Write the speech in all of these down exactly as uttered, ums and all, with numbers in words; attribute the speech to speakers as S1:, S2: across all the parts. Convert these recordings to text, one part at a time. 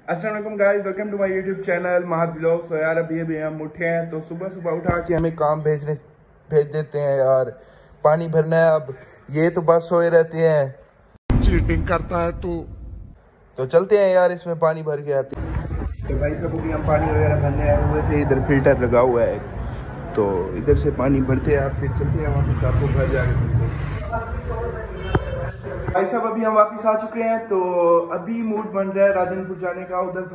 S1: अस्सलाम वालेकुम guys, welcome to my YouTube channel Mahad vlogs. तो यार अभी अभी हम उठे हैं तो सुबह सुबह उठा के हमें काम भेजने भेज देते हैं यार। पानी भरना है, अब ये तो बस सोए रहते हैं,
S2: चीटिंग करता है तू।
S1: तो चलते हैं यार, इसमें पानी भर के आते हैं। तो भाई साहब अभी हम पानी वगैरह भरने आए हुए थे, इधर फिल्टर लगा हुआ है तो इधर से पानी भरते हैं, आप फिर चलते हैं वापस आपको घर जाके। भाई साहब अभी हम वापस आ चुके हैं तो अभी मूड बन रहा है राजनपुर जाने का। उधर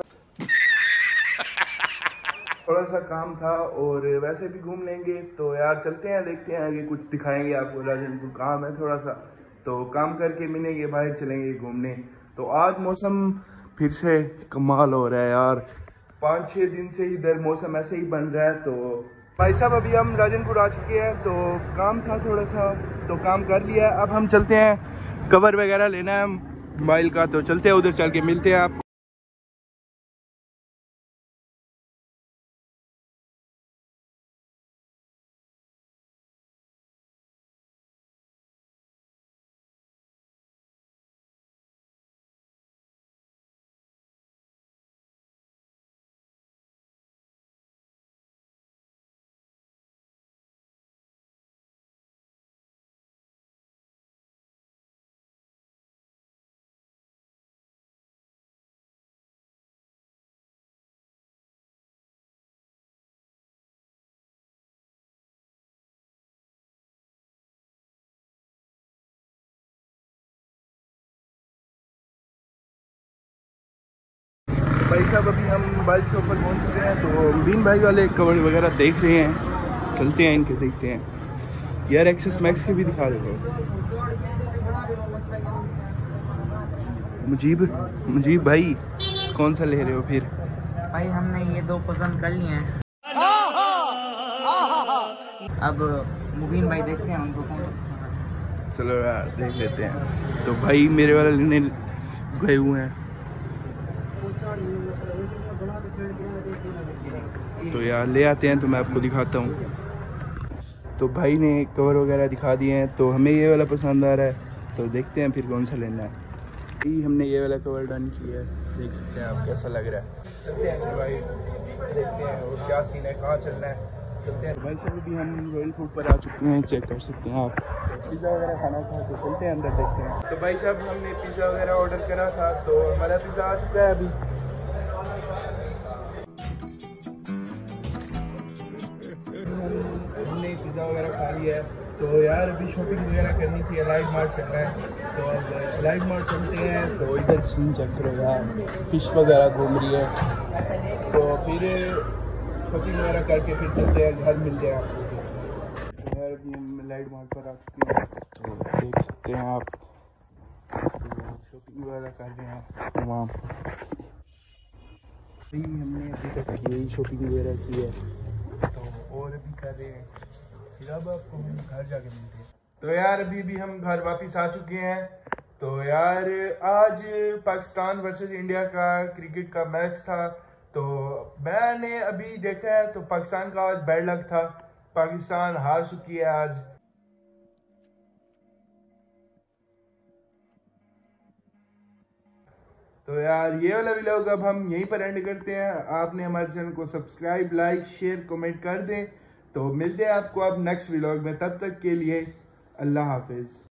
S1: थोड़ा सा काम था और वैसे भी घूम लेंगे तो यार चलते हैं, देखते हैं आगे कुछ दिखाएंगे आपको। राजनपुर काम है थोड़ा सा, तो काम करके मिलेंगे, बाहर चलेंगे घूमने। तो आज मौसम फिर से कमाल हो रहा है यार, पाँच छः दिन से इधर मौसम ऐसे ही बन रहा है। तो भाई साहब अभी हम राजनपुर आ चुके हैं तो काम था थोड़ा सा, तो काम कर लिया। अब हम चलते हैं, कवर वगैरह लेना है मोबाइल का, तो चलते हैं उधर, चल के मिलते हैं आपको। भाई साहब अभी हम बाइक के ऊपर पहुंच चुके हैं तो बीन भाई वाले कवर वगैरह देख रहे हैं, चलते हैं इनके, देखते हैं यार। एक्सेस मैक्स के भी दिखा दे मुजीब। मुजीब भाई कौन सा ले रहे हो फिर?
S3: भाई हमने ये दो पसंद कर लिए हैं, अब मुबीन भाई देखते हैं उनको कौन।
S1: चलो यार देख लेते हैं। तो भाई मेरे वाला लेने गए हुए हैं, तो यार ले आते हैं तो मैं आपको दिखाता हूँ। तो भाई ने कवर वगैरह दिखा दिए हैं, तो हमें ये वाला पसंद आ रहा है, तो देखते हैं फिर कौन सा लेना है। ये हमने ये वाला कवर डन किया है, देख सकते हैं आप कैसा लग रहा है। चलते हैं भाई, देखते हैं और क्या सीन है, कहाँ चलना है, चलते हैं। भाई साहब अभी हम रॉयल फूड पर आ चुके हैं, चेक कर सकते हैं आप। पिज़्ज़ा वगैरह खाना था तो चलते हैं अंदर, देखते हैं। तो भाई साहब हमने पिज़्ज़ा वगैरह ऑर्डर करा था तो हमारा पिज़्ज़ा आ चुका है अभी। हमने पिज़्ज़ा वगैरह खा लिया है तो यार अभी शॉपिंग वगैरह करनी थी, अलाइड मार्ट चल रहा है तो अब अलाइड मार्ट चलते हैं। तो इधर सीन चेक करो यार, फिश वगैरह घूम रही है, तो फिर शॉपिंग वगैरह करके फिर चलते हैं घर, मिल जाए आपको। तो यार अभी हम अलाइड मार्ट पर आ चुके हैं तो देख सकते हैं आप, तो शॉपिंग वगैरह कर रहे हैं वहाँ पर। हमने अभी तक यही शॉपिंग वगैरह की है तो और भी कर रहे हैं, फिर अब आपको हम घर जाके मिलते हैं। तो यार अभी भी हम घर वापस आ चुके हैं। तो यार आज पाकिस्तान वर्सेस इंडिया का क्रिकेट का मैच था, तो मैंने अभी देखा है तो पाकिस्तान का आज बैड लक था, पाकिस्तान हार चुकी है आज। तो यार ये वाला व्लॉग अब हम यहीं पर एंड करते हैं। आपने हमारे चैनल को सब्सक्राइब, लाइक, शेयर, कमेंट कर दें। तो मिलते हैं आपको अब नेक्स्ट व्लॉग में, तब तक के लिए अल्लाह हाफिज।